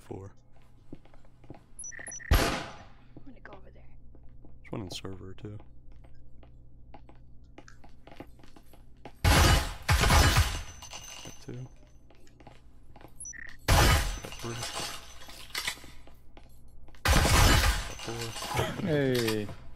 4. I'm gonna go over there. There's one in server too. Got 2. Got 3. Got 4. Hey.